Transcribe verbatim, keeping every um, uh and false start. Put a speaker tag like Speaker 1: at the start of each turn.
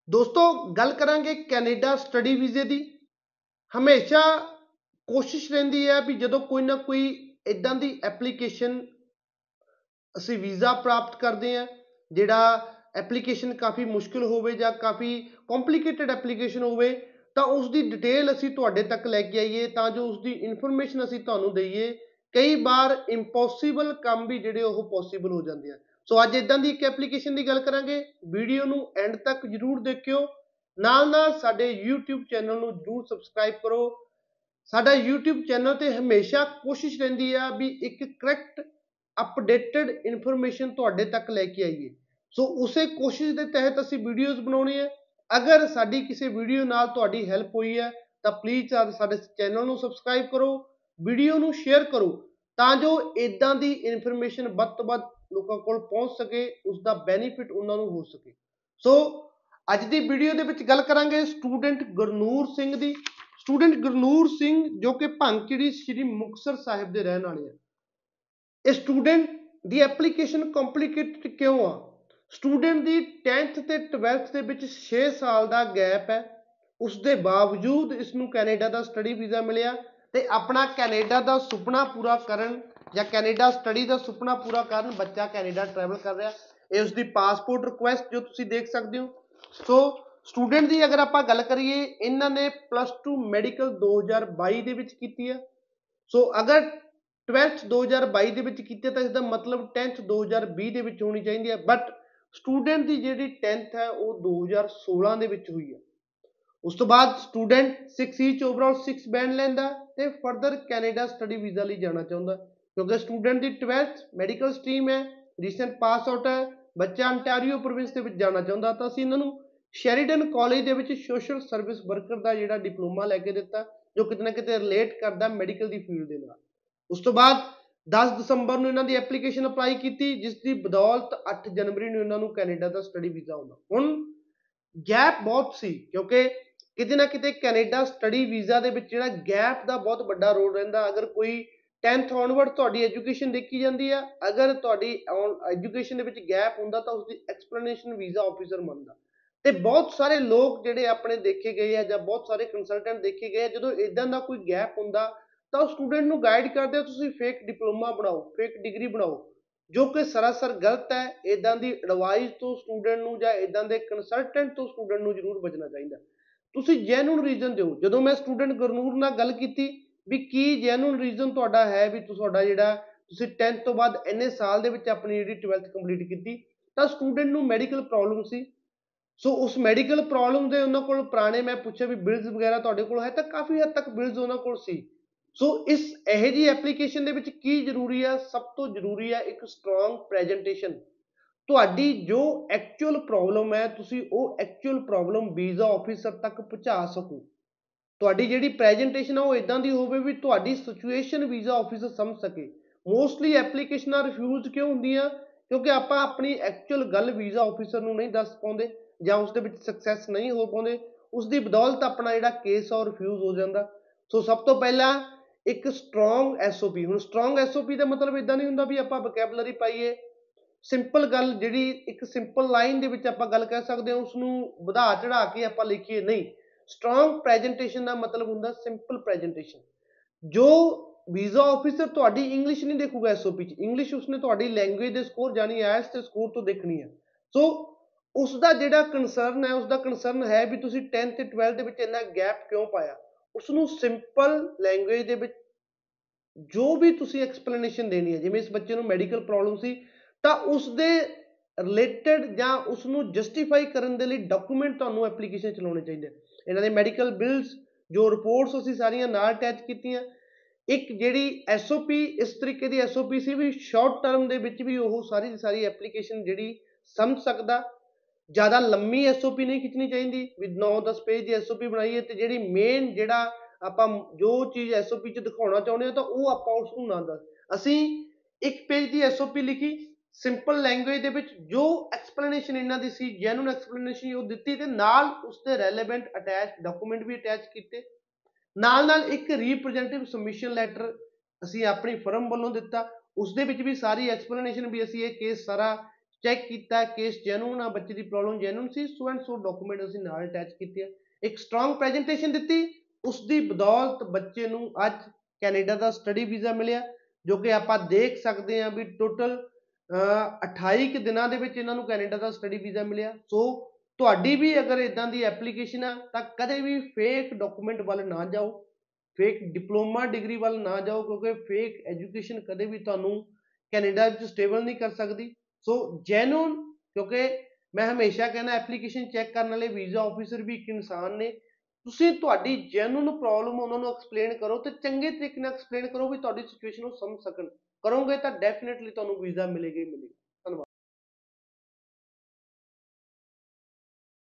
Speaker 1: दोस्तों गल करांगे कैनेडा स्टडी वीजे की। हमेशा कोशिश रहिंदी है भी जदों कोई ना कोई इदां दी एप्लीकेशन असी वीज़ा प्राप्त करते हैं जिहड़ा एप्लीकेशन काफ़ी मुश्किल होवे जां काफ़ी कॉम्प्लीकेटेड एप्लीकेशन होवे तां उसकी डिटेल असी तुहाडे तक लैके आईए तां जो उसकी इन्फॉर्मेशन असी तुहानूं दईए। कई बार इंपॉसिबल काम भी जिहड़े ओह पॉसीबल हो जाते हैं। सो अज इदां दी एक एप्लीकेशन की गल करांगे, वीडियो नूं एंड तक जरूर देखियो, नाल नाल साडे यूट्यूब चैनल नूं जरूर सबसक्राइब करो। साडा यूट्यूब चैनल ते हमेशा कोशिश रहिंदी है भी एक करैक्ट अपडेटेड इन्फॉर्मेशन तुहाडे तक लैके आईए। सो उसे कोशिश के तहत असी वीडियोज़ बनाउणी है। अगर साडी किसी वीडियो नाल तुहाडी हैल्प हुई है तो प्लीज़ साडे चैनल नूं सबसक्राइब करो, वीडियो नूं शेयर करो तां जो इदां दी इन्फॉर्मेशन वध तो वध लोकां कोल पहुंच सके, उसका बेनीफिट उन्हां नूं हो सके। सो अज दी वीडियो दे विच गल करांगे स्टूडेंट गुरनूर सिंह दी। स्टूडेंट गुरनूर सिंह जो कि भंगचड़ी श्री मुक्तसर साहिब के रहने वाले हैं। इस स्टूडेंट की एप्लीकेशन कॉम्प्लीकेटेड क्यों आ? स्टूडेंट की टेंथ ते ट्वेल्थ के विच छे साल का गैप है, उसके बावजूद इसनूं कैनेडा का स्टडी वीज़ा मिलिया ते अपना कैनेडा का सुपना पूरा करन या कैनेडा स्टडी का सुपना पूरा करन बच्चा कैनेडा ट्रैवल कर रहा। ये उसकी पासपोर्ट रिक्वेस्ट जो तुसीं देख सकते हो। सो स्टूडेंट की अगर आप गल करिए, इन्होंने प्लस टू मैडिकल दो हज़ार बाई दे विच कीती है। सो अगर ट्वेल्थ दो हज़ार बाई दे विच कीती है तो इसका मतलब टेंथ दो हज़ार बीस दे विच होनी चाहिए है, बट स्टूडेंट की जिहड़ी टेंथ है वो दो हज़ार सोलह दे विच हुई है। उस तो बाद student six each overall six band लैंदा ते फर्दर कैनेडा स्टडी वीज़ा लई जाना चाहुंदा, क्योंकि स्टूडेंट की ट्वेल्थ मैडिकल स्ट्रीम है, रीसेंट पास आउट है, बच्चा अंटारियो प्रोविंस दे विच जाना चाहुंदा तो असीं इन्हां नूं शेरिडन कॉलेज दे विच सोशल सर्विस वर्कर का जिहड़ा डिप्लोमा लैके दिता जो किते ना किते रिलेट करदा मैडिकल की फील्ड दे नाल। उस तो बाद दस दसंबर नूं इन्हां दी एप्लीकेशन अप्लाई की जिसकी बदौलत अठ जनवरी नूं इन्हां नूं कैनेडा का स्टडी वीज़ा आउंदा। हुण गैप बहुत सी क्योंकि किते ना किते कैनेडा स्टडी वीज़ा दे विच जिहड़ा गैप का बहुत बड़ा रोल रहिंदा। अगर कोई टेंथ ऑनवर्ड तुहाडी एजुकेशन देखी जाती है, अगर तुहाडी एजुकेशन दे विच गैप हुंदा तो उसकी एक्सप्लेनेशन वीज़ा ऑफिसर मनदा। ते बहुत सारे लोग जिहड़े अपने देखे गए हैं जां बहुत सारे कंसलटेंट देखे गए जदों इदां दा कोई गैप हुंदा तो स्टूडेंट नूं गाइड करदे तुसीं फेक डिप्लोमा बनाओ, फेक डिग्री बनाओ, जो कि सरासर गलत है। इदां दी एडवाइस तो स्टूडेंट नूं जां इदां दे कंसलटेंट तो स्टूडेंट नूं जरूर बचना चाहिए। तुसीं जैन्युइन रीजन दिओ। जदों मैं स्टूडेंट गुरनूर नाल गल कीती भी की जैन्युइन रीजन तुहाडा है भी तुहाडा जिहड़ा तुसीं टेंथ तो बाद इन्ने साल दे विच अपनी जिहड़ी ट्वेल्थ कंप्लीट कीती तां स्टूडेंट नूं मैडिकल प्रॉब्लम सी। सो उस मैडिकल प्रॉब्लम दे उन्हां कोल पुराने मैं पूछे भी बिल्स वगैरह तुहाडे कोल है तां काफ़ी हद तक बिल्स उन्हां कोल सी। सो इस इहो जी एप्लीकेशन दे विच की जरूरी है? सब तो जरूरी है एक स्ट्रॉन्ग प्रेजेंटेशन। तुहाडी जो एक्चुअल प्रॉब्लम है तुसीं ਉਹ एक्चुअल प्रॉब्लम वीज़ा ऑफिसर तक पहुंचा सको। तुहाडी जिहड़ी प्रेजेंटेशन है वो इदां दी होवे भी तुहाडी सिचुएशन वीज़ा ऑफिसर समझ सके। मोस्टली एप्लीकेशनां रिफ्यूज क्यों हुंदियां? क्योंकि आपां अपनी एक्चुअल गल वीज़ा ऑफिसर नूं नहीं दस पाउंदे जां उस दे विच सक्सैस नहीं हो पाउंदे, उसकी बदौलत अपना जिहड़ा केस है रिफ्यूज हो जांदा। सो सब तो पहला एक स्ट्रॉन्ग एस ओ पी। हुण स्ट्रॉन्ग एस ओ पी का मतलब इदां नहीं हुंदा भी आपां वोकैबुलरी पाइए, सिंपल गल जिहड़ी एक सिंपल लाइन दे विच आपां गल कह सकदे हां उसनूं वधा चढ़ा के आपां लिखीए नहीं। स्ट्रॉन्ग प्रेजेंटेशन का मतलब हुंदा सिंपल प्रेजेंटेशन। जो वीज़ा ऑफिसर तुहाडी इंग्लिश नहीं देखूगा एस ओ पी च, इंग्लिश उसने तुहाडी लैंग्वेज दे स्कोर यानी आईएलटीएस दे स्कोर तो देखनी है। सो उसका जिहड़ा कंसर्न है उसका कंसर्न है भी तुसीं टेंथ ते ट्वेल्थ दे विच इन्ना गैप क्यों पाया। उसनूं सिंपल लैंग्वेज दे विच जो भी तुसीं एक्सप्लेनेशन देनी है, जिवें इस बच्चे नूं मैडिकल प्रॉब्लम सी तां उसदे रिलेटेड जां उसनूं जस्टिफाई करन दे लई डॉक्यूमेंट तुहानूं एप्लीकेशन च लाउणे चाहीदे। इन्हां दे मैडिकल बिल्स जो रिपोर्ट्स असीं सारियां नाल अटैच कीतीआं। एक जिहड़ी एस ओ पी इस तरीके दी एस ओ पी सी भी शॉर्ट टर्म दे विच भी ओह सारी दी सारी एप्लीकेशन जिहड़ी समझ सकदा। ज़्यादा लंबी एस ओ पी नहीं खिंचनी चाहिए भी नौ दस पेज की एस ओ पी बनाइए तो जी मेन जिहड़ा आपां जो चीज़ एस ओ पी च दिखाउणा चाहुंदे हो तो वो आपां उसनूं ना दस असीं एक पेज की एस ओ पी लिखी सिंपल लैंग्वेज दे विच जो एक्सप्लेनेशन इन्हां दी सी जैन्युइन एक्सप्लेनेशन वो दित्ती ते नाल उसदे रैलेवेंट अटैच डॉक्यूमेंट भी अटैच कीते। नाल नाल एक रिप्रजेंटेटिव सबमिशन लैटर असीं अपनी फर्म वालों दिता, उसदे विच भी सारी एक्सप्लेनेशन भी असीं ये केस सारा ਚੈੱਕ ਕੀਤਾ ਕੇਸ ਜੈਨੂਨ ਆ, ਬੱਚੇ ਦੀ ਪ੍ਰੋਬਲਮ ਜੈਨੂਨ ਸੀ, ਸੋ ਐਂਡ ਸੋ ਡਾਕੂਮੈਂਟ ਅਸੀਂ ਨਾਲ ਅਟੈਚ ਕੀਤੇ ਆ, ਇੱਕ ਸਟਰੋਂਗ ਪ੍ਰੈਜੈਂਟੇਸ਼ਨ ਦਿੱਤੀ, ਉਸ ਦੀ ਬਦੌਲਤ ਬੱਚੇ ਨੂੰ ਅੱਜ ਕੈਨੇਡਾ ਦਾ ਸਟੱਡੀ ਵੀਜ਼ਾ ਮਿਲਿਆ, ਜੋ ਕਿ ਆਪਾਂ ਦੇਖ ਸਕਦੇ ਹਾਂ ਵੀ ਟੋਟਲ ਅਠਾਈ ਕੁ ਦਿਨਾਂ ਦੇ ਵਿੱਚ ਇਹਨਾਂ ਨੂੰ ਕੈਨੇਡਾ ਦਾ ਸਟੱਡੀ ਵੀਜ਼ਾ ਮਿਲਿਆ। ਸੋ ਤੁਹਾਡੀ ਵੀ ਅਗਰ ਇਦਾਂ ਦੀ ਐਪਲੀਕੇਸ਼ਨ ਆ ਤਾਂ ਕਦੇ ਵੀ ਫੇਕ ਡਾਕੂਮੈਂਟ ਵੱਲ ਨਾ ਜਾਓ, ਫੇਕ ਡਿਪਲੋਮਾ ਡਿਗਰੀ ਵੱਲ ਨਾ ਜਾਓ, ਕਿਉਂਕਿ ਫੇਕ ਐਜੂਕੇਸ਼ਨ ਕਦੇ ਵੀ ਤੁਹਾਨੂੰ ਕੈਨੇਡਾ ਵਿੱਚ ਸਟੇਬਲ ਨਹੀਂ ਕਰ ਸਕਦੀ। ਸੋ ਜੈਨੂਨ, ਕਿਉਂਕਿ ਮੈਂ ਹਮੇਸ਼ਾ ਕਹਿੰਦਾ ਐਪਲੀਕੇਸ਼ਨ ਚੈੱਕ ਕਰਨ ਵਾਲੇ ਵੀਜ਼ਾ ਆਫਿਸਰ ਵੀ ਇੱਕ ਇਨਸਾਨ ਨੇ, ਤੁਸੀਂ ਤੁਹਾਡੀ ਜੈਨੂਨ ਪ੍ਰੋਬਲਮ ਉਹਨਾਂ ਨੂੰ ਐਕਸਪਲੇਨ ਕਰੋ ਤੇ ਚੰਗੇ ਤਰੀਕੇ ਨਾਲ ਐਕਸਪਲੇਨ ਕਰੋ ਵੀ ਤੁਹਾਡੀ ਸਿਚੁਏਸ਼ਨ ਉਹ ਸਮਝ ਸਕਣ। ਕਰੋਗੇ ਤਾਂ ਡੈਫੀਨੇਟਲੀ ਤੁਹਾਨੂੰ ਵੀਜ਼ਾ ਮਿਲੇਗਾ ਹੀ ਮਿਲੇਗਾ।